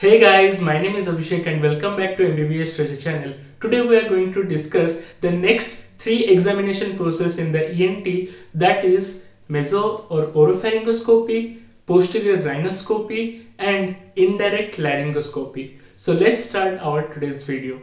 Hey guys, my name is Abhishek and welcome back to MBBS Treasure Channel. Today we are going to discuss the next three examination process in the ENT, that is meso or oropharyngoscopy, posterior rhinoscopy and indirect laryngoscopy. So let's start our today's video.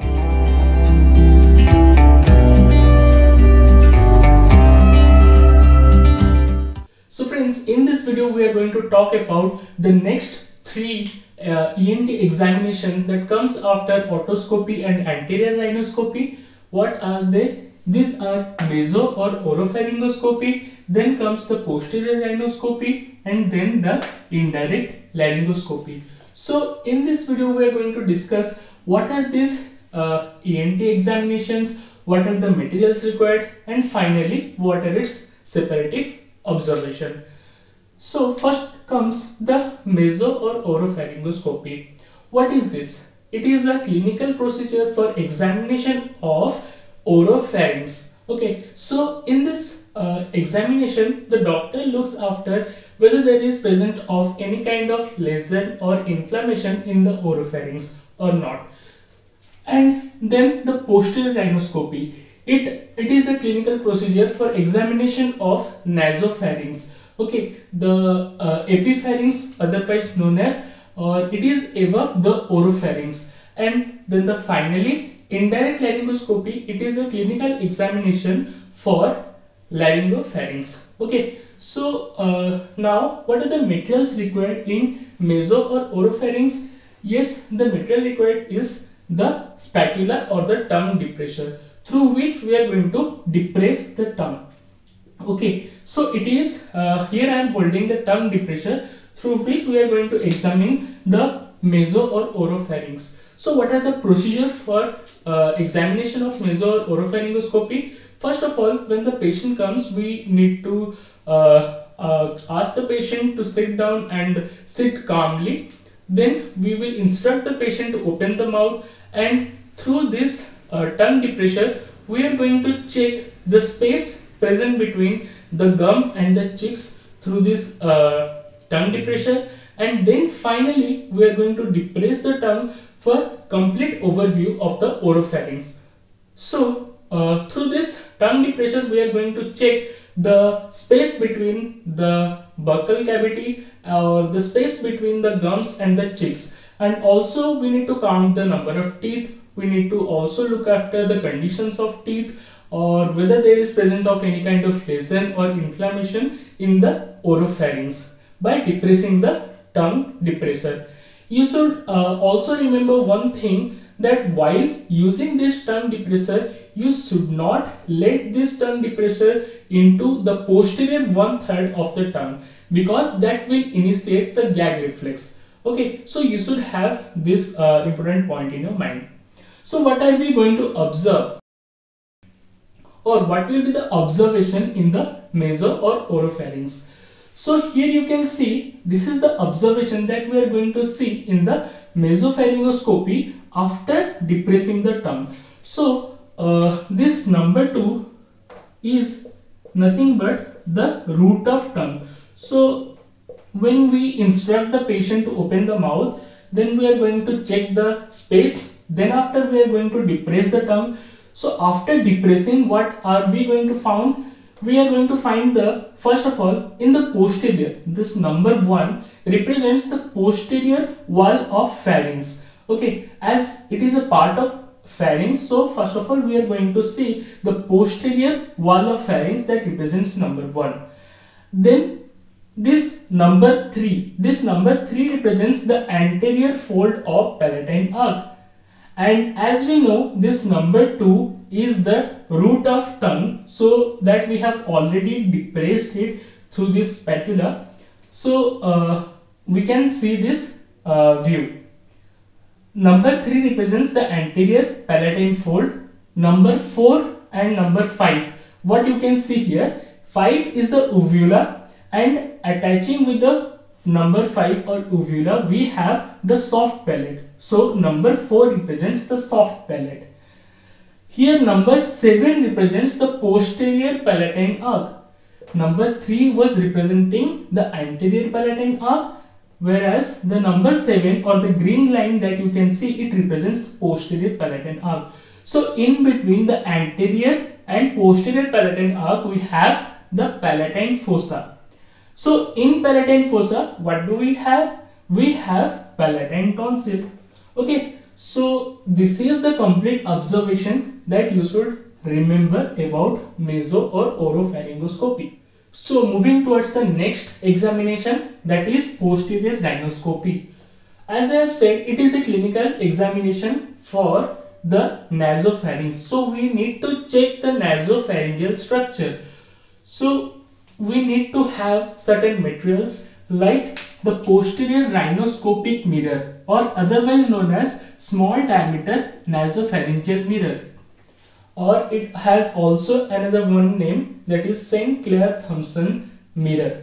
So friends, in this video we are going to talk about the next three ENT examination that comes after otoscopy and anterior rhinoscopy. What are they? These are meso or oropharyngoscopy, then comes the posterior rhinoscopy and then the indirect laryngoscopy. So in this video we are going to discuss what are these ENT examinations, what are the materials required, and finally what are its separative observation. So first comes the meso or oropharyngoscopy. What is this? It is a clinical procedure for examination of oropharynx. Okay, so in this examination, the doctor looks after whether there is present of any kind of lesion or inflammation in the oropharynx or not. And then the posterior rhinoscopy. It is a clinical procedure for examination of nasopharynx. Okay, the epipharynx, otherwise known as, or it is above the oropharynx. And then the finally indirect laryngoscopy. It is a clinical examination for laryngopharynx. Okay, so now what are the materials required in meso or oropharynx? Yes, the material required is the spatula or the tongue depressor, through which we are going to depress the tongue. Okay, so it is here I am holding the tongue depressor through which we are going to examine the meso or oropharynx. So what are the procedures for examination of meso or oropharyngoscopy? First of all, when the patient comes, we need to ask the patient to sit down and sit calmly. Then we will instruct the patient to open the mouth, and through this tongue depressor we are going to check the space present between the gum and the cheeks through this tongue depressor, and then finally we are going to depress the tongue for complete overview of the oropharynx. So through this tongue depressor we are going to check the space between the buccal cavity or the space between the gums and the cheeks, and also we need to count the number of teeth. We need to also look after the conditions of teeth, or whether there is present of any kind of lesion or inflammation in the oropharynx by depressing the tongue depressor. You should also remember one thing, that while using this tongue depressor, you should not let this tongue depressor into the posterior 1/3 of the tongue, because that will initiate the gag reflex. Okay, so you should have this important point in your mind. So what are we going to observe, or what will be the observation in the meso or oropharynx? So here you can see, this is the observation that we are going to see in the mesopharyngoscopy after depressing the tongue. So this number 2 is nothing but the root of tongue. So when we instruct the patient to open the mouth, then we are going to check the space. Then after we are going to depress the tongue. So after depressing, what are we going to find? We are going to find the, first of all, in the posterior, this number 1 represents the posterior wall of pharynx. Okay, as it is a part of pharynx, so first of all we are going to see the posterior wall of pharynx, that represents number 1. Then this number 3 represents the anterior fold of palatine arch. And as we know, this number 2 is the root of tongue, so that we have already depressed it through this spatula. So we can see this view. Number 3 represents the anterior palatine fold. Number 4 and number 5. What you can see here, 5 is the uvula, and attaching with the number 5 or uvula we have the soft palate. So number 4 represents the soft palate. Here number 7 represents the posterior palatine arch. Number 3 was representing the anterior palatine arch, whereas the number 7 or the green line that you can see, it represents the posterior palatine arc. So in between the anterior and posterior palatine arc, we have the palatine fossa. So in palatine fossa, what do we have? We have palatine tonsil. Okay, so this is the complete observation that you should remember about meso or oropharyngoscopy. So moving towards the next examination, that is posterior rhinoscopy. As I have said, it is a clinical examination for the nasopharynx. So we need to check the nasopharyngeal structure. So we need to have certain materials like the posterior rhinoscopic mirror, or otherwise known as small diameter nasopharyngeal mirror, or it has also another one name, that is St. Clair Thompson mirror.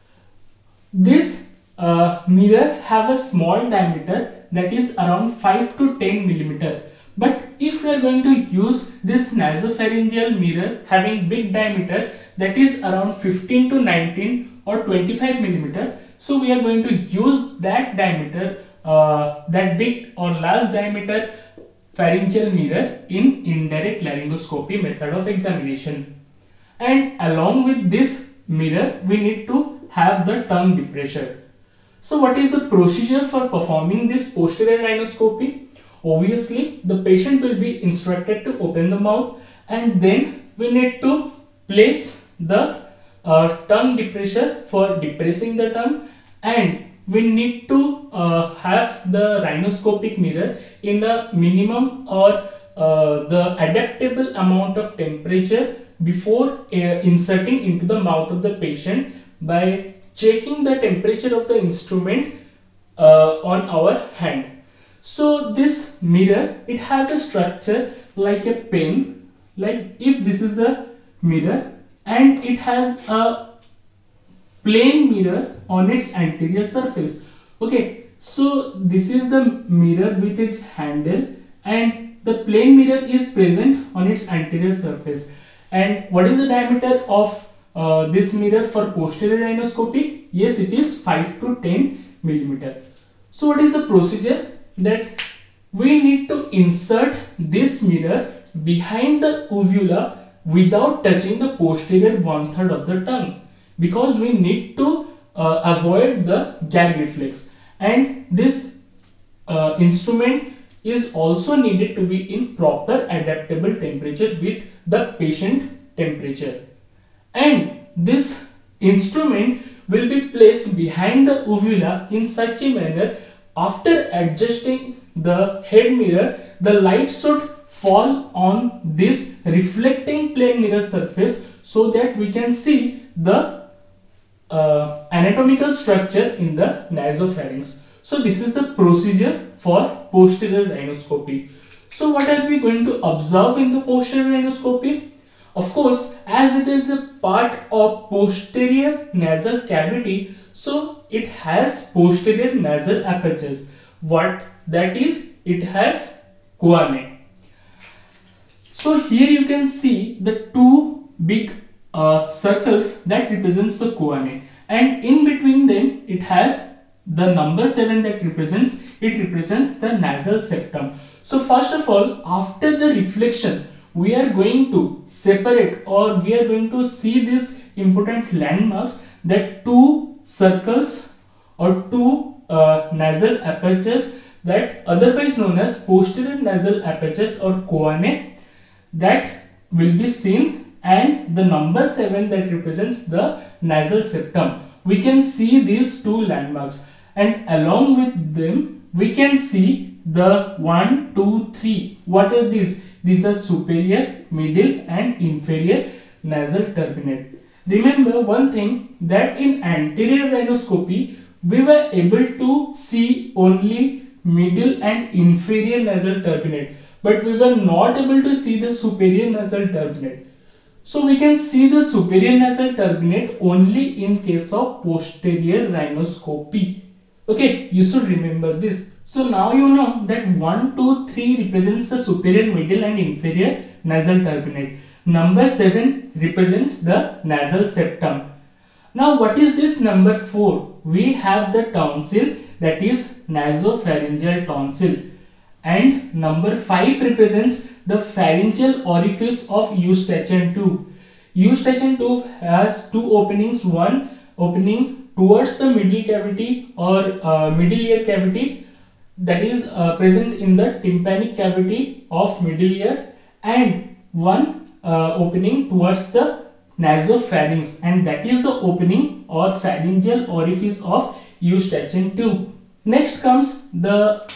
This mirror have a small diameter, that is around 5 to 10 millimeter. But if we are going to use this nasopharyngeal mirror having big diameter, that is around 15 to 19 or 25 millimeter, so we are going to use that diameter, that big or large diameter pharyngeal mirror in indirect laryngoscopy method of examination. And along with this mirror, we need to have the tongue depressor. So what is the procedure for performing this posterior rhinoscopy? Obviously, the patient will be instructed to open the mouth, and then we need to place the tongue depressor for depressing the tongue, and we need to have the rhinoscopic mirror in the minimum or the adaptable amount of temperature before inserting into the mouth of the patient by checking the temperature of the instrument on our hand. So this mirror, it has a structure like a pen, like if this is a mirror, and it has a plane mirror on its anterior surface. Okay, so this is the mirror with its handle, and the plane mirror is present on its anterior surface. And what is the diameter of this mirror for posterior rhinoscopy? Yes, it is 5 to 10 millimeter. So what is the procedure? That we need to insert this mirror behind the uvula without touching the posterior 1/3 of the tongue, because we need to avoid the gag reflex, and this instrument is also needed to be in proper adaptable temperature with the patient temperature. And this instrument will be placed behind the uvula in such a manner, after adjusting the head mirror, the light should fall on this reflecting plane mirror surface, so that we can see the anatomical structure in the nasopharynx. So this is the procedure for posterior rhinoscopy. So what are we going to observe in the posterior rhinoscopy? Of course, as it is a part of posterior nasal cavity, so it has posterior nasal apertures. What that is? It has choanae. So here you can see the two big circles that represents the choanae, and in between them it has the number 7 that represents the nasal septum. So first of all, after the reflection, we are going to separate, or we are going to see these important landmarks, that two circles or two nasal apertures, that otherwise known as posterior nasal apertures or choanae, that will be seen, and the number 7 that represents the nasal septum. We can see these two landmarks, and along with them we can see the 1, 2, 3. What are these? These are superior, middle and inferior nasal turbinate. Remember one thing, that in anterior rhinoscopy we were able to see only middle and inferior nasal turbinate, but we were not able to see the superior nasal turbinate. So we can see the superior nasal turbinate only in case of posterior rhinoscopy. Okay, you should remember this. So now you know that 1, 2, 3 represents the superior, middle and inferior nasal turbinate. Number 7 represents the nasal septum. Now what is this number 4? We have the tonsil, that is nasopharyngeal tonsil, and number 5 represents the pharyngeal orifice of eustachian tube. Eustachian tube has two openings, one opening towards the middle cavity or middle ear cavity, that is present in the tympanic cavity of middle ear, and one opening towards the nasopharynx, and that is the opening or pharyngeal orifice of eustachian tube. Next comes the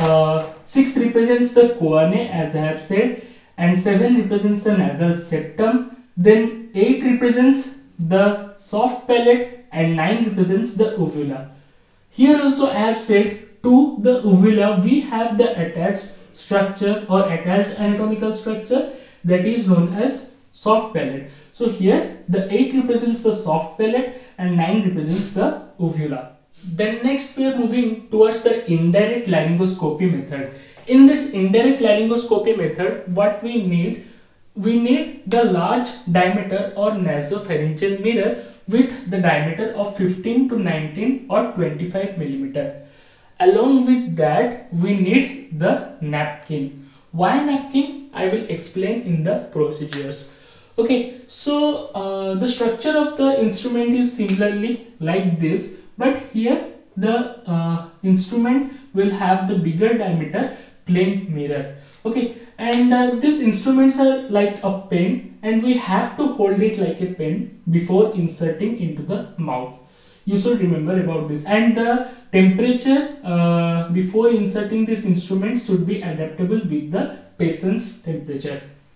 6 represents the choanae, as I have said, and 7 represents the nasal septum. Then 8 represents the soft palate, and 9 represents the uvula. Here also I have said, to the uvula we have the attached structure or attached anatomical structure, that is known as soft palate. So here the 8 represents the soft palate and 9 represents the uvula. Then next we are moving towards the indirect laryngoscopy method. In this indirect laryngoscopy method, what we need the large diameter or nasopharyngeal mirror with the diameter of 15 to 19 or 25 millimeter. Along with that, we need the napkin. Why napkin? I will explain in the procedures. Okay, so the structure of the instrument is similarly like this, but here the instrument will have the bigger diameter plain mirror. Okay, and these instruments are like a pen, and we have to hold it like a pen before inserting into the mouth. You should remember about this, and the temperature before inserting this instrument should be adaptable with the patient's temperature.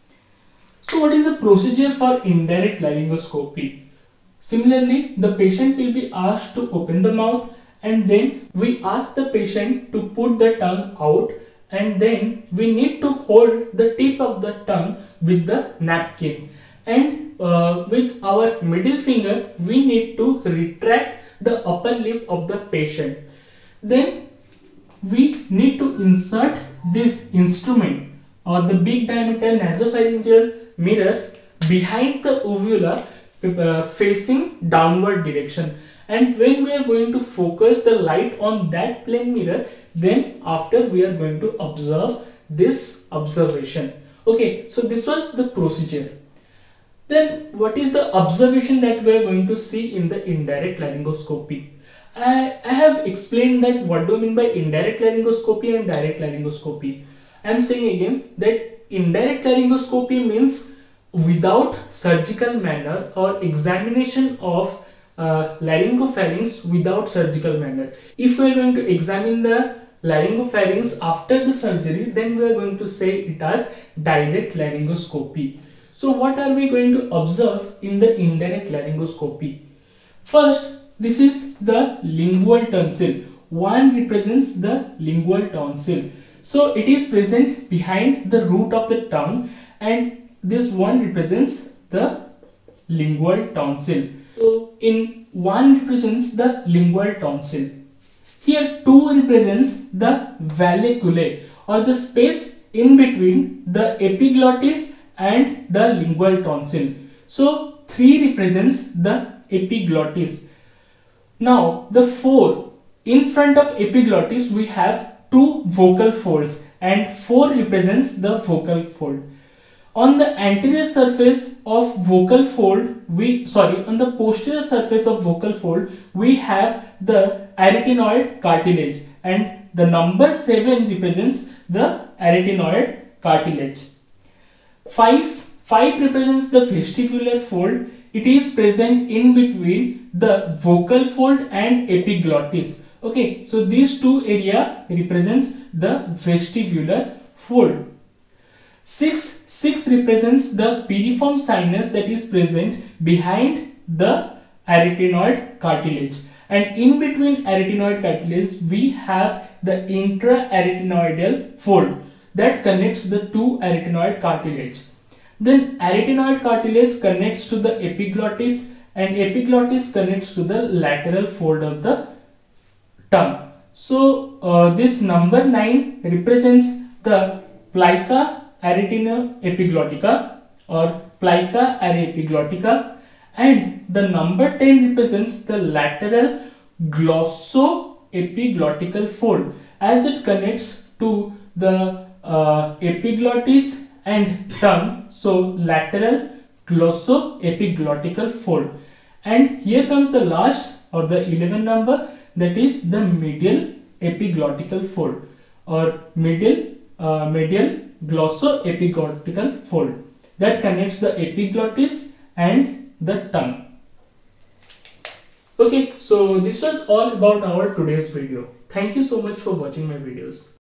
So what is the procedure for indirect laryngoscopy? Similarly, the patient will be asked to open the mouth, and then we ask the patient to put the tongue out, and then we need to hold the tip of the tongue with the napkin, and with our middle finger we need to retract the upper lip of the patient. Then we need to insert this instrument or the big diameter nasopharyngeal mirror behind the uvula, facing downward direction, and when we are going to focus the light on that plane mirror, then after we are going to observe this observation. Okay, so this was the procedure. Then what is the observation that we are going to see in the indirect laryngoscopy? I have explained that what do I mean by indirect laryngoscopy and direct laryngoscopy. I am saying again that indirect laryngoscopy means without surgical manner or examination of laryngopharynx without surgical manner. If we are going to examine the laryngopharynx after the surgery, then we are going to say it as direct laryngoscopy. So what are we going to observe in the indirect laryngoscopy? First, this is the lingual tonsil. 1 represents the lingual tonsil. So it is present behind the root of the tongue, and this 1 represents the lingual tonsil. So in 1 represents the lingual tonsil. Here 2 represents the valleculae or the space in between the epiglottis and the lingual tonsil. So 3 represents the epiglottis. Now the 4, in front of epiglottis we have 2 vocal folds, and 4 represents the vocal fold. On the anterior surface of vocal fold, on the posterior surface of vocal fold, we have the arytenoid cartilage, and the number 7 represents the arytenoid cartilage. 5 represents the vestibular fold. It is present in between the vocal fold and epiglottis. Okay, so these two area represents the vestibular fold. 6 represents the piriform sinus that is present behind the arytenoid cartilage, and in between arytenoid cartilage we have the intra-arytenoidal fold that connects the two arytenoid cartilage. Then arytenoid cartilage connects to the epiglottis, and epiglottis connects to the lateral fold of the tongue. So this number 9 represents the plica arytenoepiglottica or plica aryepiglottica, and the number 10 represents the lateral glossoepiglottical fold as it connects to the epiglottis and tongue. So lateral glossoepiglottical fold. And here comes the last or the 11th number, that is the medial epiglottical fold or medial glossoepiglottical fold that connects the epiglottis and the tongue. Okay, so this was all about our today's video. Thank you so much for watching my videos.